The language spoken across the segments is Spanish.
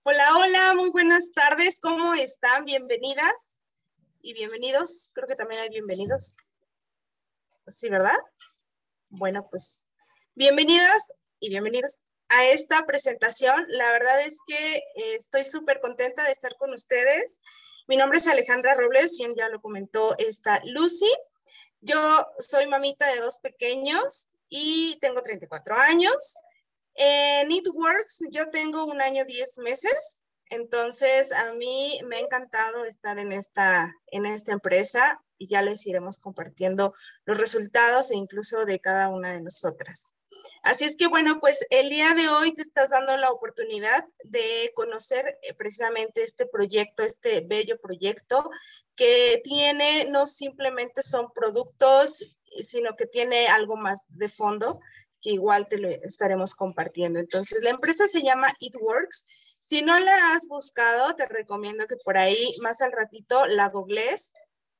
Hola, hola, muy buenas tardes. ¿Cómo están? Bienvenidas y bienvenidos. Creo que también hay bienvenidos. Sí, ¿verdad? Bueno, pues bienvenidas y bienvenidos a esta presentación. La verdad es que estoy súper contenta de estar con ustedes. Mi nombre es Alejandra Robles, quien ya lo comentó esta Lucy. Yo soy mamita de 2 pequeños y tengo 34 años. En It yo tengo 1 año 10 meses, entonces a mí me ha encantado estar en esta empresa y ya les iremos compartiendo los resultados e incluso de cada una de nosotras. Así es que bueno, pues el día de hoy te estás dando la oportunidad de conocer precisamente este proyecto, este bello proyecto que tiene, no simplemente son productos, sino que tiene algo más de fondo que igual te lo estaremos compartiendo. Entonces, la empresa se llama It Works. Si no la has buscado, te recomiendo que por ahí más al ratito la googlees.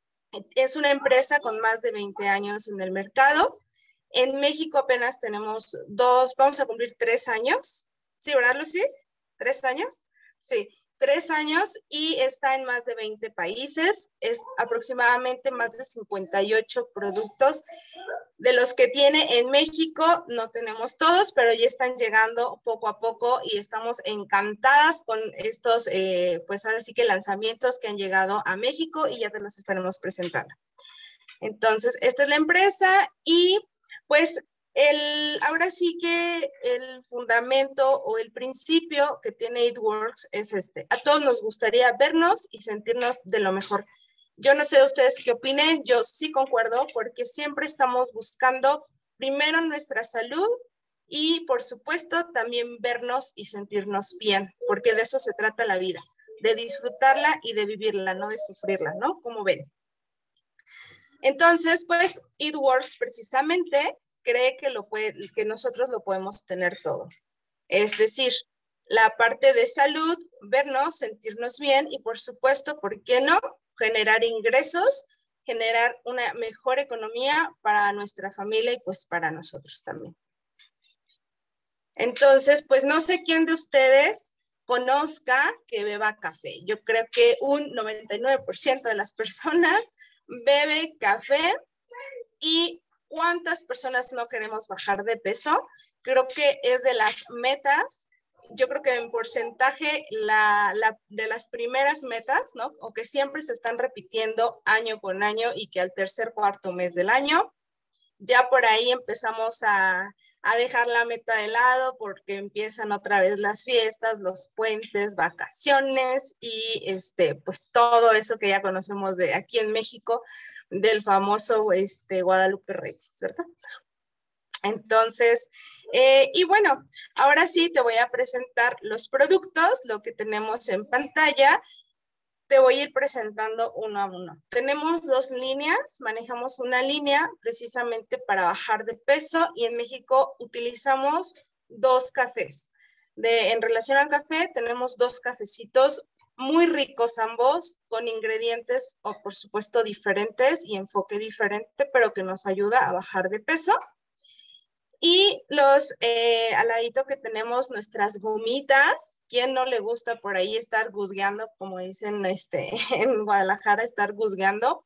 Es una empresa con más de 20 años en el mercado. En México apenas tenemos 2, vamos a cumplir 3 años. ¿Sí, verdad, Lucy? ¿3 años? Sí, 3 años y está en más de 20 países. Es aproximadamente más de 58 productos de los que tiene en México. No tenemos todos, pero ya están llegando poco a poco y estamos encantadas con estos, pues ahora sí que lanzamientos que han llegado a México y ya te los estaremos presentando. Entonces, esta es la empresa y pues ahora sí que el fundamento o el principio que tiene It Works es este. A todos nos gustaría vernos y sentirnos de lo mejor. Yo no sé ustedes qué opinen, yo sí concuerdo porque siempre estamos buscando primero nuestra salud y por supuesto también vernos y sentirnos bien, porque de eso se trata la vida, de disfrutarla y de vivirla, no de sufrirla, ¿no? ¿Cómo ven? Entonces, pues, It Works precisamente cree que nosotros lo podemos tener todo. Es decir, la parte de salud, vernos, sentirnos bien y por supuesto, ¿por qué no? Generar ingresos, generar una mejor economía para nuestra familia y pues para nosotros también. Entonces, pues no sé quién de ustedes conozca que beba café. Yo creo que un 99% de las personas bebe café. ¿Y cuántas personas no queremos bajar de peso? Creo que es de las metas, yo creo que en porcentaje de las primeras metas, ¿no? O que siempre se están repitiendo año con año y que al tercer, cuarto mes del año, ya por ahí empezamos a dejar la meta de lado porque empiezan otra vez las fiestas, los puentes, vacaciones y pues todo eso que ya conocemos de aquí en México, del famoso Guadalupe Reyes, ¿verdad? Entonces, y bueno, ahora sí te voy a presentar los productos, lo que tenemos en pantalla. Te voy a ir presentando uno a uno. Tenemos 2 líneas, manejamos una línea precisamente para bajar de peso y en México utilizamos 2 cafés. En relación al café, tenemos 2 cafecitos muy ricos ambos, con ingredientes, o por supuesto, diferentes y enfoque diferente, pero que nos ayuda a bajar de peso. Y al ladito que tenemos nuestras gomitas. ¿Quién no le gusta por ahí estar guzgueando, como dicen en Guadalajara, estar guzgueando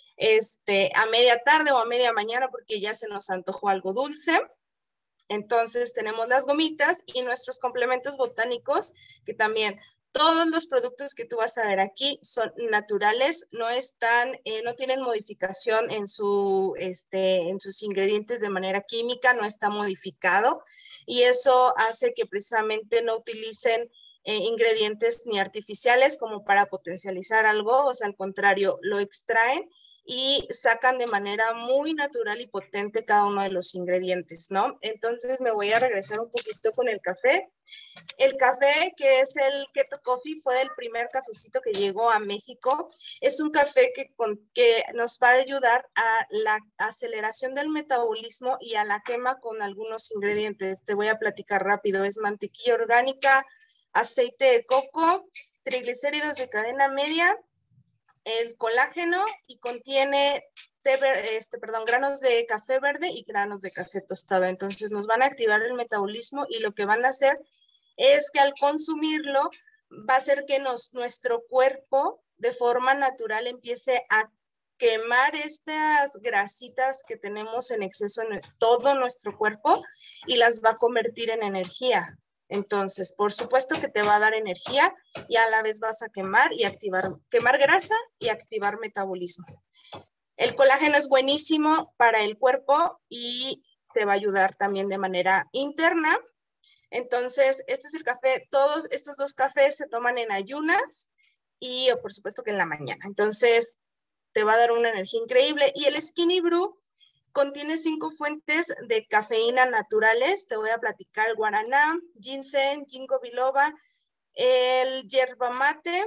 a media tarde o a media mañana porque ya se nos antojó algo dulce? Entonces tenemos las gomitas y nuestros complementos botánicos, que también todos los productos que tú vas a ver aquí son naturales, no tienen modificación en sus ingredientes de manera química, no está modificado y eso hace que precisamente no utilicen ingredientes ni artificiales como para potencializar algo, o sea, al contrario, lo extraen y sacan de manera muy natural y potente cada uno de los ingredientes, ¿no? Entonces me voy a regresar un poquito con el café. El café, que es el Keto Coffee, fue el primer cafecito que llegó a México. Es un café que nos va a ayudar a la aceleración del metabolismo y a la quema con algunos ingredientes. Te voy a platicar rápido. Es mantequilla orgánica, aceite de coco, triglicéridos de cadena media, el colágeno y contiene granos de café verde y granos de café tostado. Entonces nos van a activar el metabolismo y lo que van a hacer es que al consumirlo va a hacer que nuestro cuerpo de forma natural empiece a quemar estas grasitas que tenemos en exceso en todo nuestro cuerpo y las va a convertir en energía. Entonces, por supuesto que te va a dar energía y a la vez vas a quemar grasa y activar metabolismo. El colágeno es buenísimo para el cuerpo y te va a ayudar también de manera interna. Entonces, este es el café. Todos estos 2 cafés se toman en ayunas y por supuesto que en la mañana. Entonces, te va a dar una energía increíble. Y el Skinny Brew contiene 5 fuentes de cafeína naturales. Te voy a platicar el guaraná, ginseng, ginkgo biloba, el yerba mate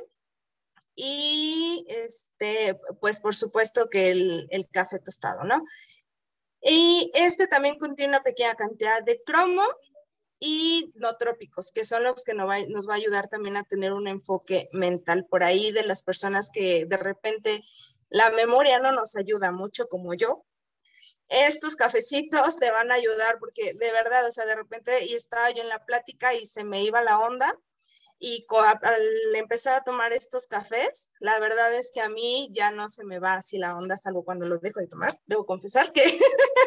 y pues por supuesto que el café tostado, ¿no? Y este también contiene una pequeña cantidad de cromo y nootrópicos, que son los que nos va a ayudar también a tener un enfoque mental por ahí de las personas que de repente la memoria no nos ayuda mucho como yo. Estos cafecitos te van a ayudar porque de verdad, o sea, de repente y estaba yo en la plática y se me iba la onda y al empezar a tomar estos cafés, la verdad es que a mí ya no se me va así la onda, salvo cuando los dejo de tomar. Debo confesar que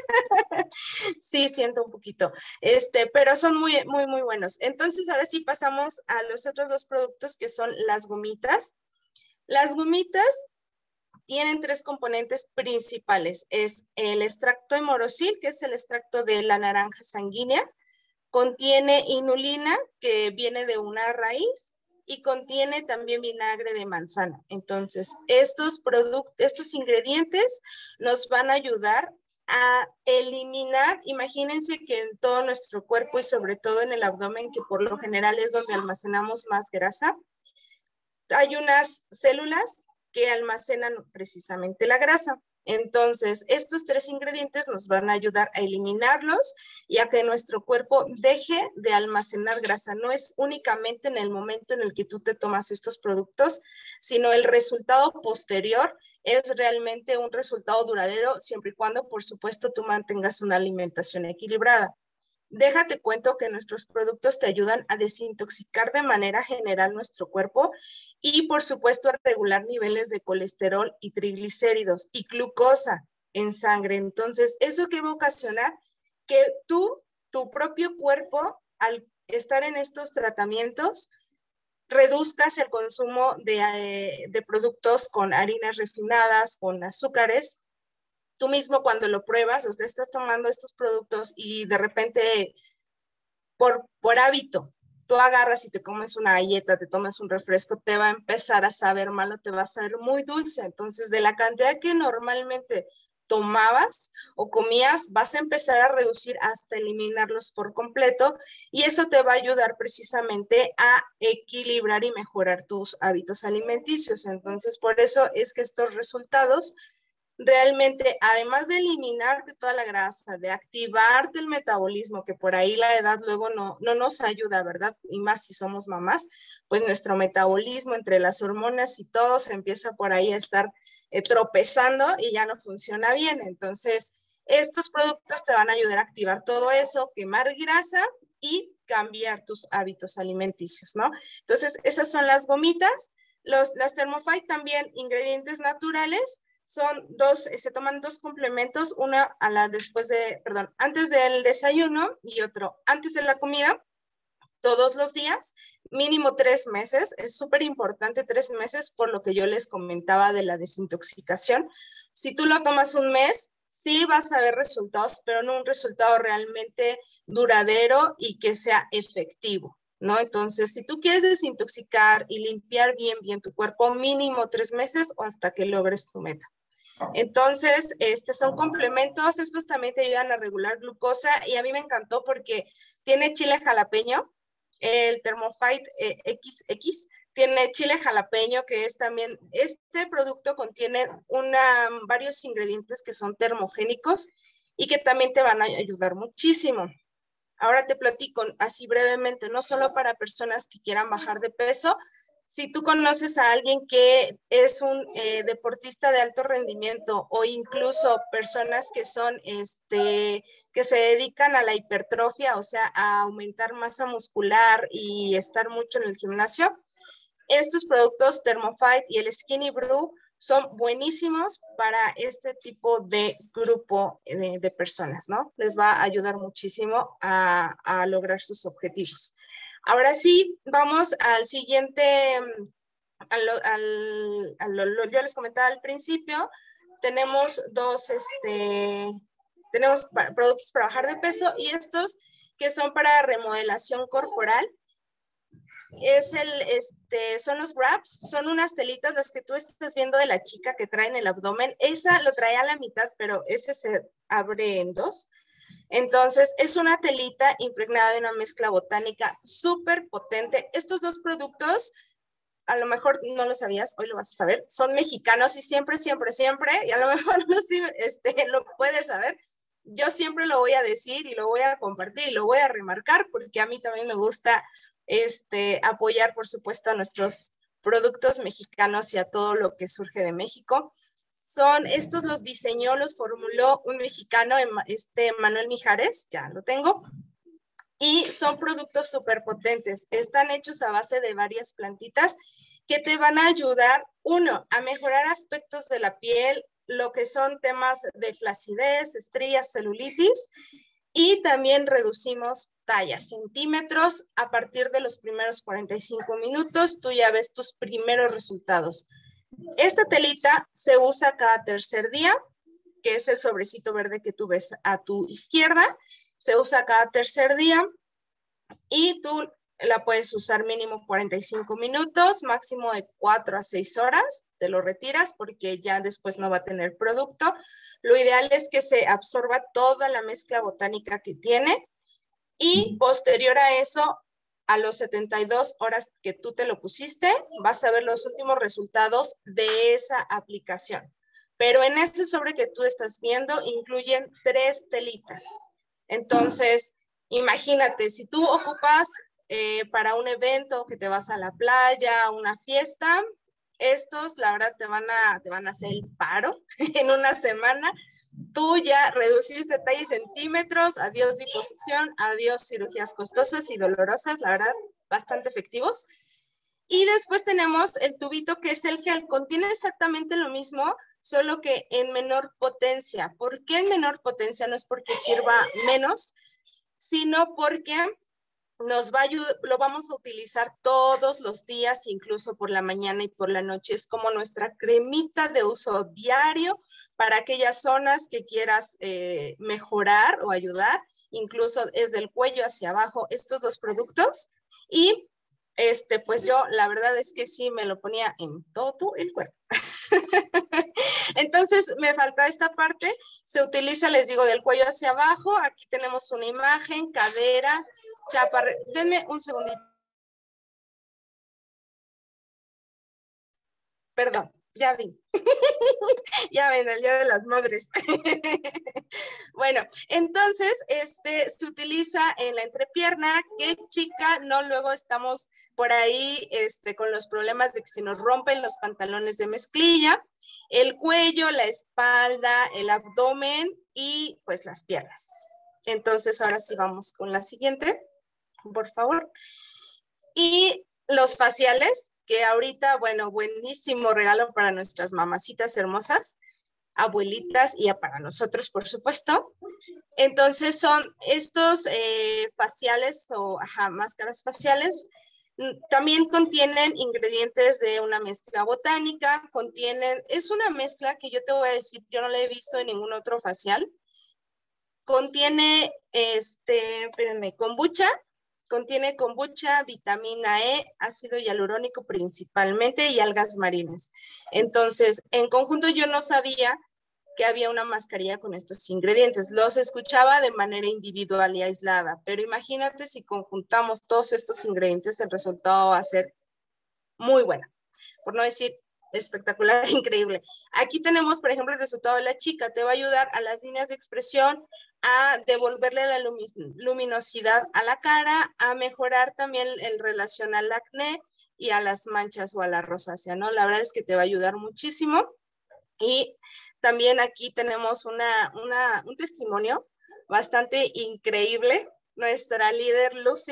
sí siento un poquito, pero son muy, muy, muy buenos. Entonces, ahora sí pasamos a los otros 2 productos que son las gomitas. Las gomitas tienen 3 componentes principales. Es el extracto de morosil, que es el extracto de la naranja sanguínea. Contiene inulina, que viene de una raíz, y contiene también vinagre de manzana. Entonces, estos ingredientes nos van a ayudar a eliminar, imagínense que en todo nuestro cuerpo y sobre todo en el abdomen, que por lo general es donde almacenamos más grasa, hay unas células que almacenan precisamente la grasa. Entonces, estos 3 ingredientes nos van a ayudar a eliminarlos y a que nuestro cuerpo deje de almacenar grasa. No es únicamente en el momento en el que tú te tomas estos productos, sino el resultado posterior es realmente un resultado duradero, siempre y cuando, por supuesto, tú mantengas una alimentación equilibrada. Déjate cuento que nuestros productos te ayudan a desintoxicar de manera general nuestro cuerpo y, por supuesto, a regular niveles de colesterol y triglicéridos y glucosa en sangre. Entonces, ¿eso qué va a ocasionar? Que tu propio cuerpo, al estar en estos tratamientos, reduzcas el consumo de productos con harinas refinadas, con azúcares. Tú mismo cuando lo pruebas, o sea, estás tomando estos productos y de repente por hábito, tú agarras y te comes una galleta, te tomas un refresco, te va a empezar a saber malo, te va a saber muy dulce. Entonces, de la cantidad que normalmente tomabas o comías, vas a empezar a reducir hasta eliminarlos por completo y eso te va a ayudar precisamente a equilibrar y mejorar tus hábitos alimenticios. Entonces, por eso es que estos resultados realmente, además de eliminarte toda la grasa, de activarte el metabolismo, que por ahí la edad luego no nos ayuda, ¿verdad? Y más si somos mamás, pues nuestro metabolismo entre las hormonas y todo se empieza por ahí a estar tropezando y ya no funciona bien. Entonces, estos productos te van a ayudar a activar todo eso, quemar grasa y cambiar tus hábitos alimenticios, ¿no? Entonces, esas son las gomitas. Las Thermofite también, ingredientes naturales, se toman 2 complementos, una antes del desayuno y otro antes de la comida, todos los días, mínimo 3 meses, es súper importante 3 meses por lo que yo les comentaba de la desintoxicación. Si tú lo tomas un mes, sí vas a ver resultados, pero no un resultado realmente duradero y que sea efectivo, ¿no? Entonces, si tú quieres desintoxicar y limpiar bien tu cuerpo, mínimo 3 meses o hasta que logres tu meta. Entonces, son complementos, estos también te ayudan a regular glucosa y a mí me encantó porque tiene chile jalapeño, el Thermofite XX tiene chile jalapeño, que es también, este producto contiene varios ingredientes que son termogénicos y que también te van a ayudar muchísimo. Ahora te platico así brevemente, no solo para personas que quieran bajar de peso. Si tú conoces a alguien que es un deportista de alto rendimiento o incluso personas que son, que se dedican a la hipertrofia, o sea, a aumentar masa muscular y estar mucho en el gimnasio, Estos productos Thermofite y el Skinny Brew son buenísimos para este tipo de grupo de personas, ¿no? Les va a ayudar muchísimo a lograr sus objetivos. Ahora sí, vamos al siguiente, yo les comentaba al principio, tenemos tenemos productos para bajar de peso y estos que son para remodelación corporal. Son los wraps, son unas telitas, las que tú estás viendo de la chica que trae en el abdomen. Esa lo trae a la mitad, pero ese se abre en dos. Entonces, es una telita impregnada de una mezcla botánica súper potente. Estos dos productos, a lo mejor no lo sabías, hoy lo vas a saber, son mexicanos y siempre, y a lo mejor no, lo puedes saber. Yo siempre lo voy a decir y lo voy a compartir y lo voy a remarcar porque a mí también me gusta apoyar, por supuesto, a nuestros productos mexicanos y a todo lo que surge de México. Son estos, los diseñó, los formuló un mexicano, Manuel Mijares, ya lo tengo, y son productos súper potentes. Están hechos a base de varias plantitas que te van a ayudar, uno, a mejorar aspectos de la piel, lo que son temas de flacidez, estrías, celulitis, y también reducimos tallas, centímetros. A partir de los primeros 45 minutos, tú ya ves tus primeros resultados. Esta telita se usa cada tercer día, que es el sobrecito verde que tú ves a tu izquierda. Se usa cada tercer día y tú la puedes usar mínimo 45 minutos, máximo de 4 a 6 horas. Te lo retiras porque ya después no va a tener producto. Lo ideal es que se absorba toda la mezcla botánica que tiene y posterior a eso, a los 72 horas que tú te lo pusiste, vas a ver los últimos resultados de esa aplicación. Pero en ese sobre que tú estás viendo incluyen 3 telitas. Entonces, imagínate, si tú ocupas para un evento, que te vas a la playa, una fiesta, estos, la verdad, te van a hacer el paro en una semana. Tú ya reduciste talla y centímetros, adiós liposucción, adiós cirugías costosas y dolorosas, la verdad, bastante efectivos. Y después tenemos el tubito que es el gel, contiene exactamente lo mismo, solo que en menor potencia. ¿Por qué en menor potencia? No es porque sirva menos, sino porque lo vamos a utilizar todos los días, incluso por la mañana y por la noche. Es como nuestra cremita de uso diario para aquellas zonas que quieras mejorar o ayudar, incluso desde el cuello hacia abajo, estos dos productos. Y pues yo la verdad es que sí me lo ponía en todo el cuerpo. Entonces me falta esta parte, se utiliza, les digo, del cuello hacia abajo. Aquí tenemos una imagen, cadera, chaparra. Denme un segundito. Perdón, ya vi. Ya ven, el Día de las Madres. Bueno, entonces, se utiliza en la entrepierna. ¿Qué chica no luego estamos por ahí con los problemas de que se nos rompen los pantalones de mezclilla? El cuello, la espalda, el abdomen y pues las piernas. Entonces, ahora sí vamos con la siguiente, por favor. Y los faciales, que ahorita, bueno, buenísimo regalo para nuestras mamacitas hermosas, abuelitas y para nosotros, por supuesto. Entonces son estos faciales o máscaras faciales. También contienen ingredientes de una mezcla botánica, es una mezcla que yo te voy a decir, yo no la he visto en ningún otro facial. Contiene, espérenme, contiene kombucha, vitamina E, ácido hialurónico principalmente y algas marinas. Entonces, en conjunto yo no sabía que había una mascarilla con estos ingredientes. Los escuchaba de manera individual y aislada, pero imagínate si conjuntamos todos estos ingredientes, el resultado va a ser muy bueno, por no decir espectacular, increíble. Aquí tenemos, por ejemplo, el resultado de la chica. Te va a ayudar a las líneas de expresión, a devolverle la luminosidad a la cara, a mejorar también el relación al acné y a las manchas o a la rosácea, ¿no? La verdad es que te va a ayudar muchísimo. Y también aquí tenemos un testimonio bastante increíble. Nuestra líder Lucy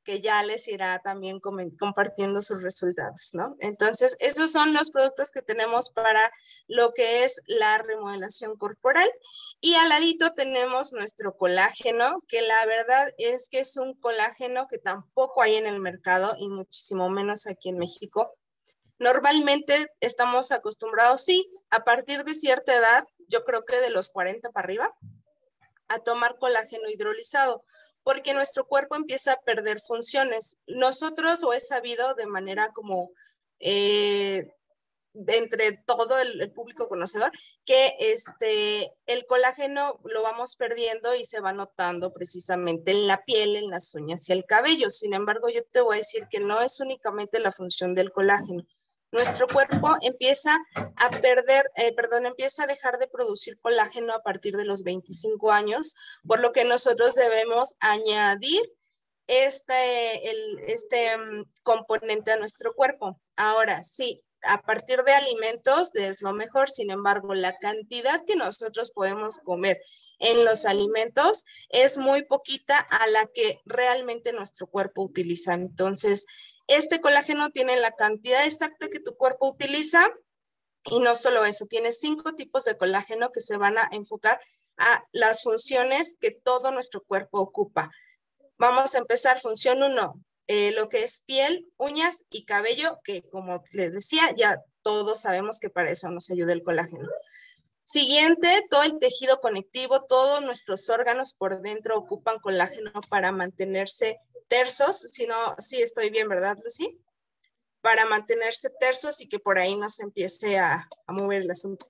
que ya les irá también compartiendo sus resultados, ¿no? Entonces, esos son los productos que tenemos para lo que es la remodelación corporal. Y al ladito tenemos nuestro colágeno, que la verdad es que es un colágeno que tampoco hay en el mercado y muchísimo menos aquí en México. Normalmente estamos acostumbrados, sí, a partir de cierta edad, yo creo que de los 40 para arriba, a tomar colágeno hidrolizado, porque nuestro cuerpo empieza a perder funciones. Nosotros, o es sabido de manera como de entre todo el público conocedor, que el colágeno lo vamos perdiendo y se va notando precisamente en la piel, en las uñas y el cabello. Sin embargo, yo te voy a decir que no es únicamente la función del colágeno. Nuestro cuerpo empieza a empieza a dejar de producir colágeno a partir de los 25 años, por lo que nosotros debemos añadir componente a nuestro cuerpo. Ahora, sí, a partir de alimentos es lo mejor, sin embargo, la cantidad que nosotros podemos comer en los alimentos es muy poquita a la que realmente nuestro cuerpo utiliza. Entonces, este colágeno tiene la cantidad exacta que tu cuerpo utiliza y no solo eso, tiene 5 tipos de colágeno que se van a enfocar a las funciones que todo nuestro cuerpo ocupa. Vamos a empezar, función 1, lo que es piel, uñas y cabello, que como les decía, ya todos sabemos que para eso nos ayuda el colágeno. Siguiente, todo el tejido conectivo, todos nuestros órganos por dentro ocupan colágeno para mantenerse tersos, si no, sí estoy bien, ¿verdad, Lucy? Para mantenerse tersos y que por ahí no se empiece a mover el asunto.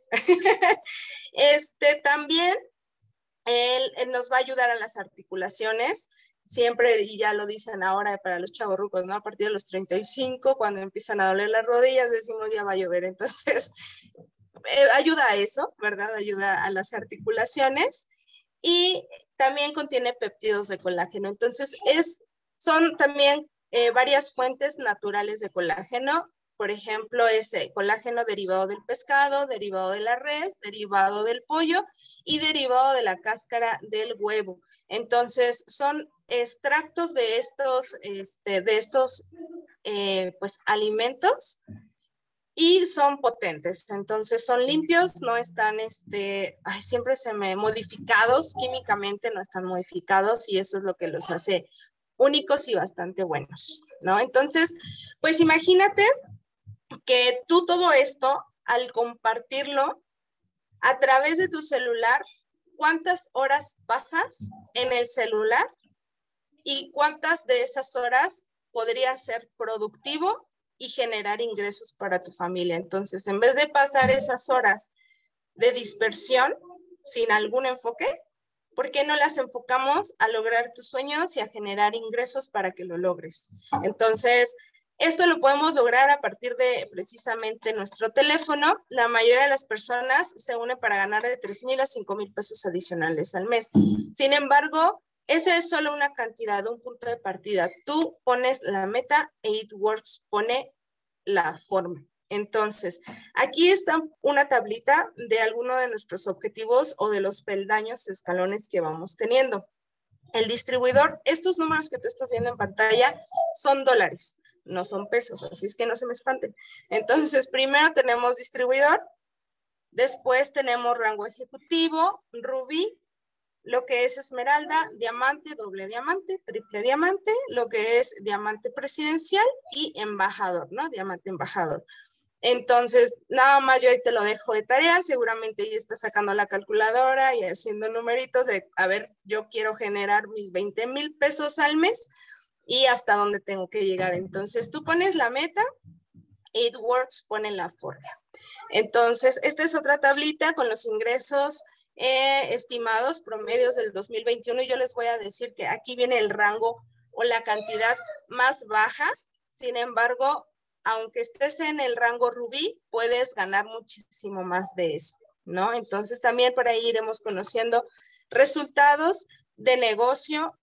También él nos va a ayudar a las articulaciones, siempre, y ya lo dicen ahora para los chavorrucos, ¿no? A partir de los 35, cuando empiezan a doler las rodillas, decimos ya va a llover. Entonces, ayuda a eso, ¿verdad? Ayuda a las articulaciones y también contiene péptidos de colágeno. Entonces, son también varias fuentes naturales de colágeno. Por ejemplo, ese colágeno derivado del pescado, derivado de la res, derivado del pollo y derivado de la cáscara del huevo. Entonces, son extractos de estos pues, alimentos y son potentes. Entonces, son limpios, no están, siempre modificados químicamente, no están modificados y eso es lo que los hace únicos y bastante buenos, ¿no? Entonces, pues imagínate que tú todo esto, al compartirlo a través de tu celular, ¿cuántas horas pasas en el celular? ¿Y cuántas de esas horas podrías ser productivo y generar ingresos para tu familia? Entonces, en vez de pasar esas horas de dispersión sin algún enfoque, ¿por qué no las enfocamos a lograr tus sueños y a generar ingresos para que lo logres? Entonces, esto lo podemos lograr a partir de precisamente nuestro teléfono. La mayoría de las personas se unen para ganar de 3,000 a 5,000 pesos adicionales al mes. Sin embargo, esa es solo una cantidad, un punto de partida. Tú pones la meta e It Works pone la forma. Entonces, aquí está una tablita de alguno de nuestros objetivos o de los peldaños, escalones que vamos teniendo. El distribuidor, estos números que tú estás viendo en pantalla son dólares, no son pesos, así es que no se me espanten. Entonces, primero tenemos distribuidor, después tenemos rango ejecutivo, rubí, lo que es esmeralda, diamante, doble diamante, triple diamante, lo que es diamante presidencial y embajador, ¿no? Diamante embajador. Entonces, nada más yo ahí te lo dejo de tarea, seguramente ya está sacando la calculadora y haciendo numeritos de, a ver, yo quiero generar mis 20,000 pesos al mes y hasta dónde tengo que llegar. Entonces, tú pones la meta, It Works pone la forma. Entonces, esta es otra tablita con los ingresos estimados promedios del 2021 y yo les voy a decir que aquí viene el rango o la cantidad más baja. Sin embargo, aunque estés en el rango rubí, puedes ganar muchísimo más de eso, ¿no? Entonces también por ahí iremos conociendo resultados de negocio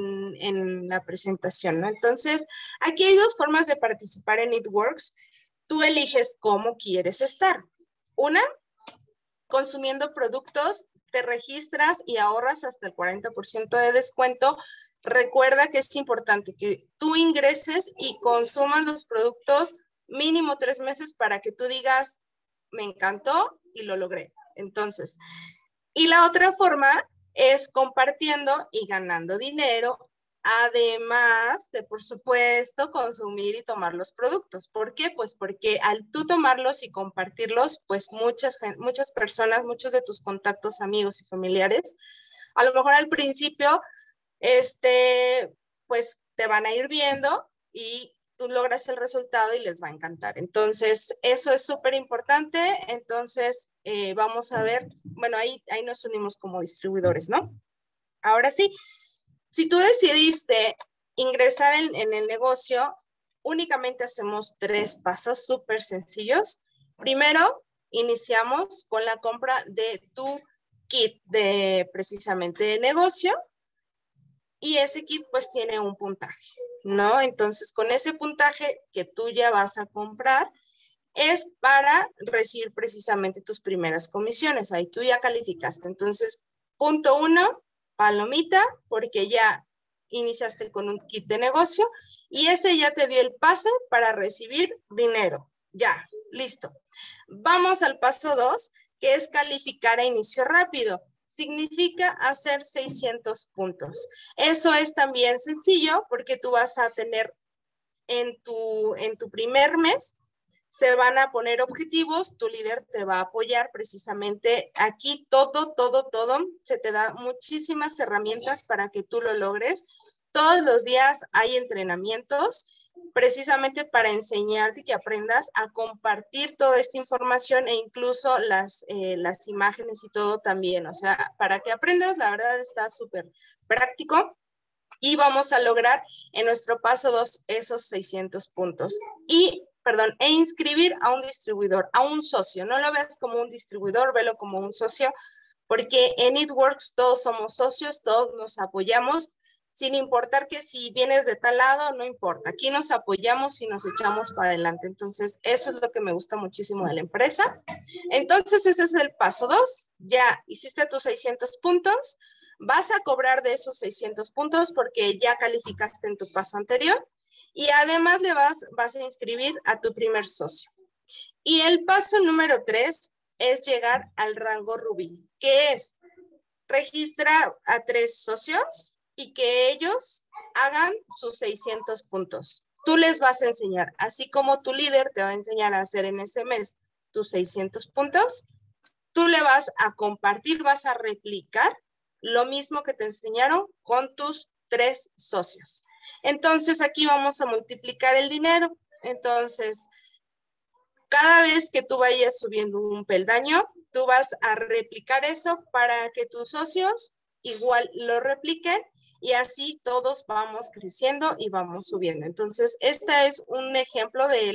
en la presentación, ¿no? Entonces, aquí hay 2 formas de participar en It Works. Tú eliges cómo quieres estar. Una, consumiendo productos, te registras y ahorras hasta el 40% de descuento recuerda que es importante que tú ingreses y consumas los productos mínimo 3 meses para que tú digas, me encantó y lo logré. Entonces, y la otra forma es compartiendo y ganando dinero, además de, por supuesto, consumir y tomar los productos. ¿Por qué? Pues porque al tú tomarlos y compartirlos, pues muchas personas, muchos de tus contactos, amigos y familiares, a lo mejor al principio, pues te van a ir viendo y tú logras el resultado y les va a encantar. Entonces, eso es súper importante. Entonces, vamos a ver, bueno, ahí nos unimos como distribuidores, ¿no? Ahora sí, si tú decidiste ingresar en el negocio, únicamente hacemos 3 pasos súper sencillos. Primero, iniciamos con la compra de tu kit de precisamente de negocio y ese kit pues tiene un puntaje, ¿no? Entonces, con ese puntaje que tú ya vas a comprar, es para recibir precisamente tus primeras comisiones. Ahí tú ya calificaste. Entonces, punto 1, palomita, porque ya iniciaste con un kit de negocio y ese ya te dio el pase para recibir dinero. Ya, listo. Vamos al paso 2, que es calificar a inicio rápido. Significa hacer 600 puntos. Eso es también sencillo porque tú vas a tener en tu primer mes, se van a poner objetivos, tu líder te va a apoyar precisamente aquí, todo, se te da muchísimas herramientas para que tú lo logres. Todos los días hay entrenamientos precisamente para enseñarte que aprendas a compartir toda esta información e incluso las imágenes y todo también, o sea, para que aprendas, la verdad está súper práctico. Y vamos a lograr en nuestro paso 2 esos 600 puntos. E inscribir a un distribuidor, a un socio. No lo veas como un distribuidor, velo como un socio, porque en It-Works todos somos socios, todos nos apoyamos, sin importar que si vienes de tal lado, no importa. Aquí nos apoyamos y nos echamos para adelante. Entonces, eso es lo que me gusta muchísimo de la empresa. Entonces, ese es el paso 2. Ya hiciste tus 600 puntos. Vas a cobrar de esos 600 puntos porque ya calificaste en tu paso anterior y además le vas a inscribir a tu primer socio. Y el paso número 3 es llegar al rango Rubí, que es registrar a 3 socios y que ellos hagan sus 600 puntos. Tú les vas a enseñar, así como tu líder te va a enseñar a hacer en ese mes tus 600 puntos, tú le vas a compartir, vas a replicar lo mismo que te enseñaron con tus 3 socios. Entonces, aquí vamos a multiplicar el dinero. Entonces, cada vez que tú vayas subiendo un peldaño, tú vas a replicar eso para que tus socios igual lo repliquen y así todos vamos creciendo y vamos subiendo. Entonces, este es un ejemplo de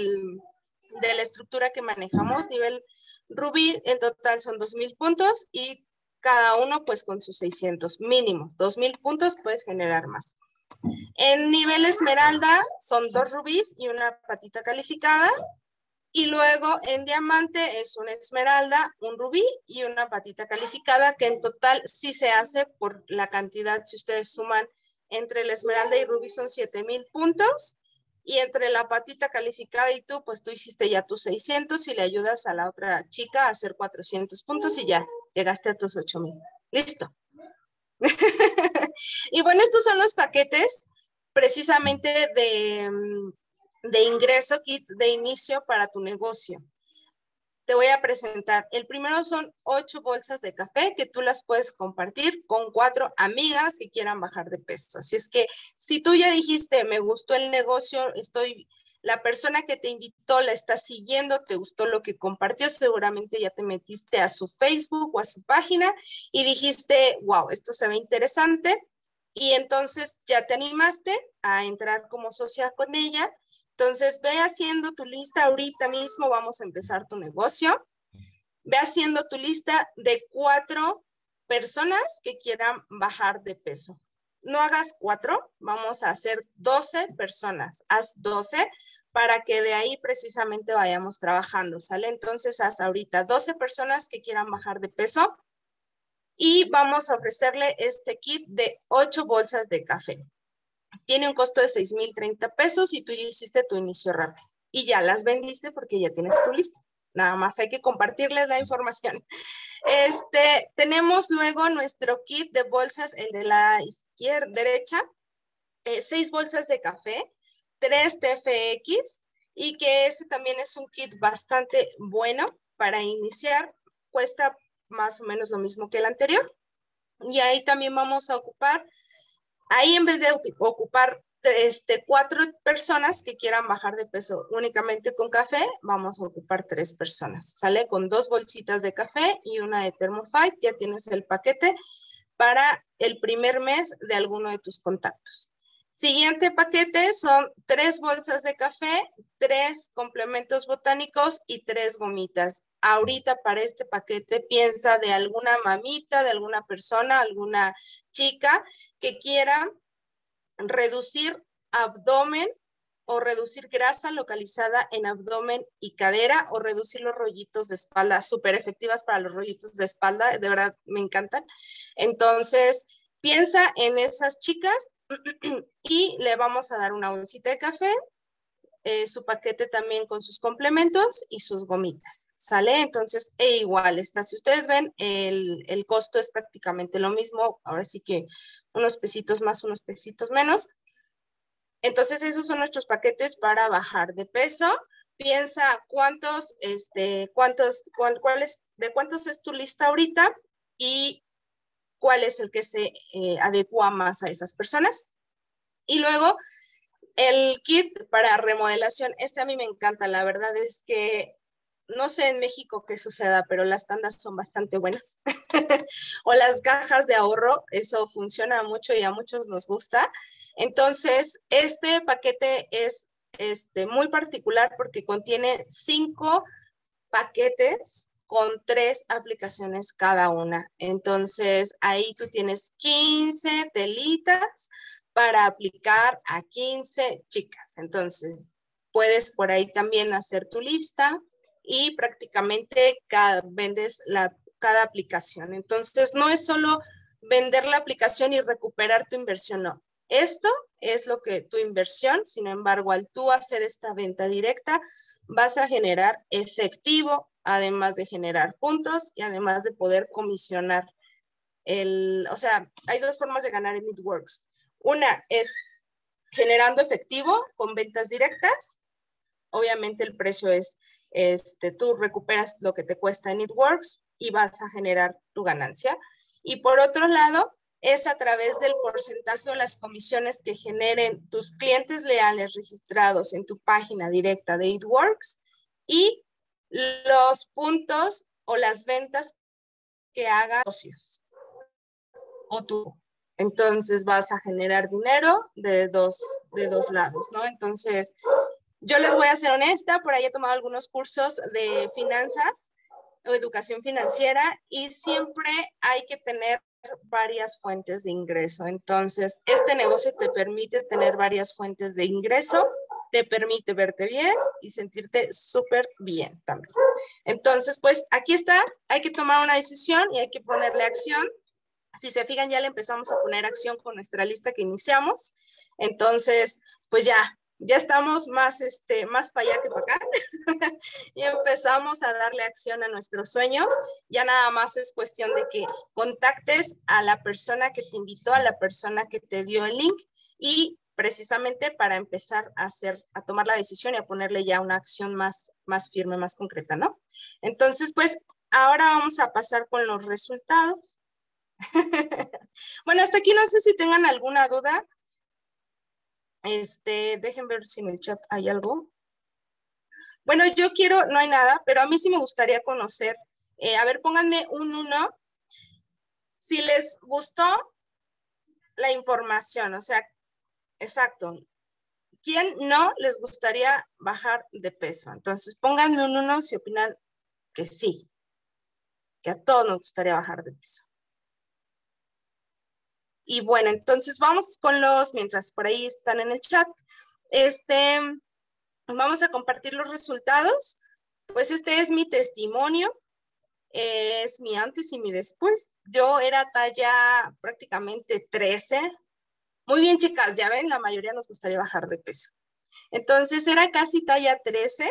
la estructura que manejamos. Nivel Rubí, en total son 2,000 puntos y cada uno pues con sus 600 mínimos. 2,000 puntos puedes generar más. En nivel Esmeralda son 2 rubíes y una patita calificada. Y luego en diamante es una esmeralda, un rubí y una patita calificada, que en total sí se hace por la cantidad, si ustedes suman entre la esmeralda y rubí son 7,000 puntos. Y entre la patita calificada y tú, pues tú hiciste ya tus 600 y le ayudas a la otra chica a hacer 400 puntos y ya llegaste a tus 8,000. Listo. Y bueno, estos son los paquetes precisamente de ingreso, kit de inicio para tu negocio. Te voy a presentar. El primero son 8 bolsas de café que tú las puedes compartir con 4 amigas que quieran bajar de peso. Así es que si tú ya dijiste, me gustó el negocio, la persona que te invitó la está siguiendo, te gustó lo que compartió, seguramente ya te metiste a su Facebook o a su página y dijiste, wow, esto se ve interesante. Y entonces ya te animaste a entrar como socia con ella. Entonces, ve haciendo tu lista ahorita mismo, vamos a empezar tu negocio. Ve haciendo tu lista de 4 personas que quieran bajar de peso. No hagas 4, vamos a hacer 12 personas. Haz 12 para que de ahí precisamente vayamos trabajando, ¿sale? Entonces, haz ahorita 12 personas que quieran bajar de peso y vamos a ofrecerle este kit de 8 bolsas de café. tiene un costo de 6,030 pesos y tú ya hiciste tu inicio rápido. Y ya las vendiste porque ya tienes tu lista. Nada más hay que compartirles la información. Tenemos luego nuestro kit de bolsas, el de la izquierda, derecha, 6 bolsas de café, 3 TFX, y que ese también es un kit bastante bueno para iniciar. Cuesta más o menos lo mismo que el anterior. Y ahí también vamos a ocupar, ahí en vez de ocupar 4 personas que quieran bajar de peso únicamente con café, vamos a ocupar 3 personas. Sale con 2 bolsitas de café y una de Thermofight. Ya tienes el paquete para el primer mes de alguno de tus contactos. Siguiente paquete son 3 bolsas de café, 3 complementos botánicos y 3 gomitas. Ahorita para este paquete piensa de alguna mamita, de alguna persona, alguna chica que quiera reducir abdomen o reducir grasa localizada en abdomen y cadera, o reducir los rollitos de espalda, súper efectivas para los rollitos de espalda, de verdad me encantan. Entonces, piensa en esas chicas y le vamos a dar una bolsita de café, su paquete también con sus complementos y sus gomitas, ¿sale? Entonces, igual está. Si ustedes ven, el costo es prácticamente lo mismo, ahora sí que unos pesitos más, unos pesitos menos. Entonces, esos son nuestros paquetes para bajar de peso. Piensa de cuántos es tu lista ahorita y cuál es el que se adecua más a esas personas. Y luego, el kit para remodelación, a mí me encanta. La verdad es que no sé en México qué suceda, pero las tandas son bastante buenas. O las cajas de ahorro, eso funciona mucho y a muchos nos gusta. Entonces, este paquete es muy particular porque contiene 5 paquetes con 3 aplicaciones cada una. Entonces, ahí tú tienes 15 telitas para aplicar a 15 chicas. Entonces, puedes por ahí también hacer tu lista y prácticamente vendes cada aplicación. Entonces, no es solo vender la aplicación y recuperar tu inversión, no. Esto es lo que tu inversión, sin embargo, al tú hacer esta venta directa, vas a generar efectivo, además de generar puntos y además de poder comisionar. O sea, hay 2 formas de ganar en Networks. Una es generando efectivo con ventas directas. Obviamente el precio es, tú recuperas lo que te cuesta en Networks y vas a generar tu ganancia. Y por otro lado, es a través del porcentaje o las comisiones que generen tus clientes leales registrados en tu página directa de Networks y los puntos o las ventas que hagan socios o tú. Entonces vas a generar dinero de dos lados, ¿no? Entonces, yo les voy a ser honesta, por ahí he tomado algunos cursos de finanzas o educación financiera y siempre hay que tener varias fuentes de ingreso. Entonces, este negocio te permite tener varias fuentes de ingreso, te permite verte bien y sentirte súper bien también. Entonces, pues aquí está, hay que tomar una decisión y hay que ponerle acción. Si se fijan, ya le empezamos a poner acción con nuestra lista que iniciamos. Entonces, pues ya estamos más para allá que para acá. Y empezamos a darle acción a nuestros sueños. Ya nada más es cuestión de que contactes a la persona que te invitó, a la persona que te dio el link, y precisamente para empezar a tomar la decisión y a ponerle ya una acción más firme, más concreta, ¿no? Entonces, pues ahora vamos a pasar con los resultados. Bueno, hasta aquí no sé si tengan alguna duda. Dejen ver si en el chat hay algo. Bueno, no hay nada, pero a mí sí me gustaría conocer. A ver, pónganme un 1 si les gustó la información, o sea, exacto. ¿Quién no les gustaría bajar de peso? Entonces, pónganme un 1 si opinan que sí, que a todos nos gustaría bajar de peso. Y bueno, entonces vamos con mientras por ahí están en el chat, vamos a compartir los resultados. Pues este es mi testimonio, es mi antes y mi después. Yo era talla prácticamente 13, Muy bien, chicas, ya ven, la mayoría nos gustaría bajar de peso. Entonces era casi talla 13.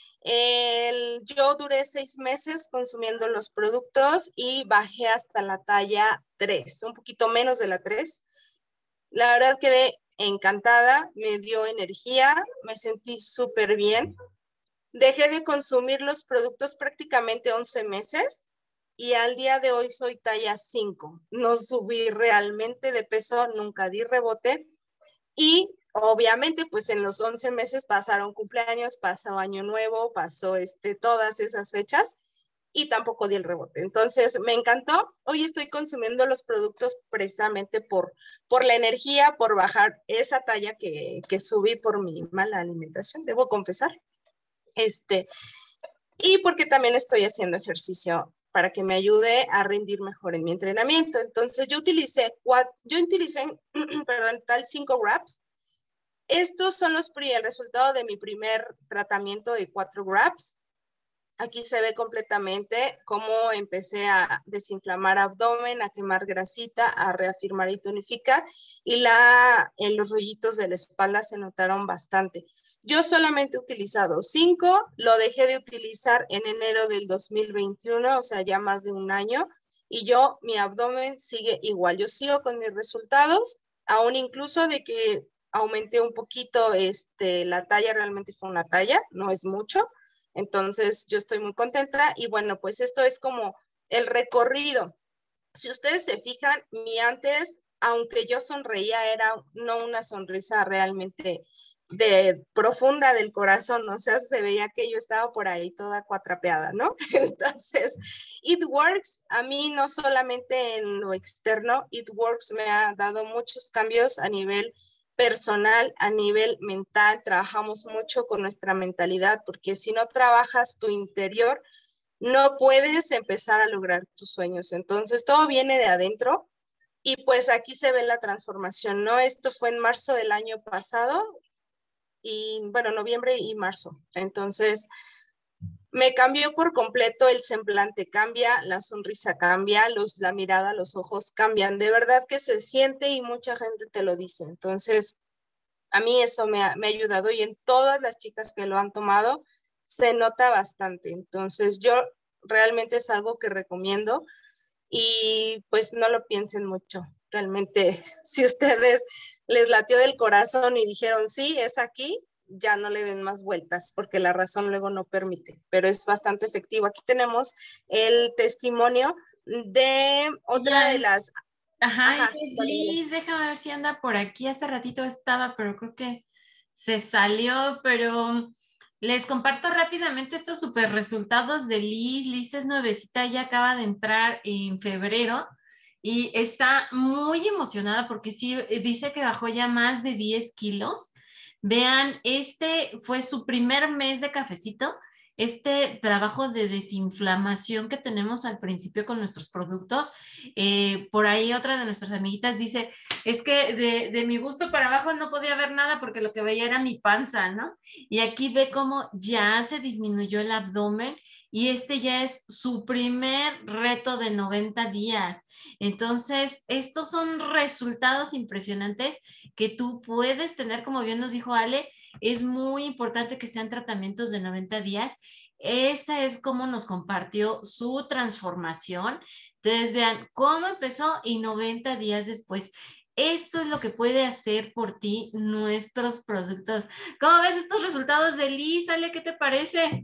Yo duré 6 meses consumiendo los productos y bajé hasta la talla 3, un poquito menos de la 3. La verdad quedé encantada, me dio energía, me sentí súper bien. Dejé de consumir los productos prácticamente 11 meses y al día de hoy soy talla 5. No subí realmente de peso, nunca di rebote y obviamente pues en los 11 meses pasaron cumpleaños, pasó año nuevo, pasó todas esas fechas y tampoco di el rebote. Entonces me encantó. Hoy estoy consumiendo los productos precisamente por la energía, por bajar esa talla que subí por mi mala alimentación, debo confesar. Y porque también estoy haciendo ejercicio para que me ayude a rendir mejor en mi entrenamiento. Entonces yo utilicé perdón, tal 5 wraps. Estos son el resultado de mi primer tratamiento de 4 wraps. Aquí se ve completamente cómo empecé a desinflamar abdomen, a quemar grasita, a reafirmar y tonificar. Y los rollitos de la espalda se notaron bastante. Yo solamente he utilizado 5, lo dejé de utilizar en enero del 2021, o sea, ya más de un año. Y mi abdomen sigue igual. Yo sigo con mis resultados, aún incluso de que aumenté un poquito la talla, realmente fue una talla, no es mucho. Entonces, yo estoy muy contenta y bueno, pues esto es como el recorrido. Si ustedes se fijan, mi antes, aunque yo sonreía, era no una sonrisa realmente profunda del corazón, o sea, se veía que yo estaba por ahí toda cuatrapeada, ¿no? Entonces, It Works, a mí no solamente en lo externo, It Works me ha dado muchos cambios a nivel personal, a nivel mental, trabajamos mucho con nuestra mentalidad, porque si no trabajas tu interior, no puedes empezar a lograr tus sueños. Entonces, todo viene de adentro y pues aquí se ve la transformación, ¿no? Esto fue en marzo del año pasado y, bueno, noviembre y marzo. Entonces, me cambió por completo el semblante, cambia, la sonrisa cambia, la mirada, los ojos cambian. De verdad que se siente y mucha gente te lo dice. Entonces, a mí eso me ha ayudado y en todas las chicas que lo han tomado se nota bastante. Entonces yo realmente es algo que recomiendo y pues no lo piensen mucho. Realmente si ustedes les latió del corazón y dijeron sí, es aquí, ya no le den más vueltas porque la razón luego no permite, pero es bastante efectivo. Aquí tenemos el testimonio de otra de las... Ajá, Ajá, es vale, vale. Liz, déjame ver si anda por aquí. Hace ratito estaba, pero creo que se salió, pero les comparto rápidamente estos super resultados de Liz. Liz es nuevecita, ya acaba de entrar en febrero y está muy emocionada porque sí, dice que bajó ya más de 10 kilos. Vean, este fue su primer mes de Cafecito. Este trabajo de desinflamación que tenemos al principio con nuestros productos. Por ahí otra de nuestras amiguitas dice, es que de mi busto para abajo no podía ver nada porque lo que veía era mi panza, ¿no? Y aquí ve cómo ya se disminuyó el abdomen y este ya es su primer reto de 90 días. Entonces, estos son resultados impresionantes que tú puedes tener, como bien nos dijo Ale, es muy importante que sean tratamientos de 90 días. Esta es como nos compartió su transformación. Entonces, vean cómo empezó y 90 días después. Esto es lo que puede hacer por ti nuestros productos. ¿Cómo ves estos resultados de Liz? Ale, ¿qué te parece?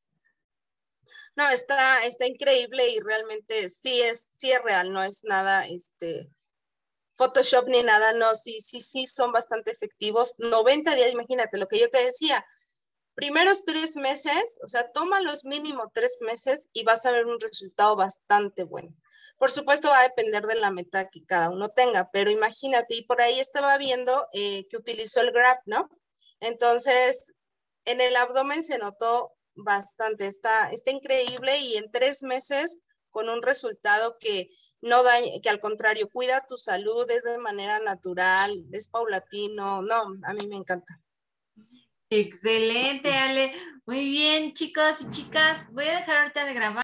No, está increíble y realmente sí es real, no es nada, Photoshop ni nada, no, sí, son bastante efectivos. 90 días, imagínate lo que yo te decía, primeros 3 meses, o sea, toma los mínimo 3 meses y vas a ver un resultado bastante bueno. Por supuesto, va a depender de la meta que cada uno tenga, pero imagínate, y por ahí estaba viendo que utilizó el Grab, ¿no? Entonces, en el abdomen se notó bastante, está increíble y en 3 meses con un resultado que no daña, que al contrario, cuida tu salud, es de manera natural, es paulatino, no, a mí me encanta. Excelente, Ale. Muy bien, chicos y chicas. Voy a dejar ahorita de grabar.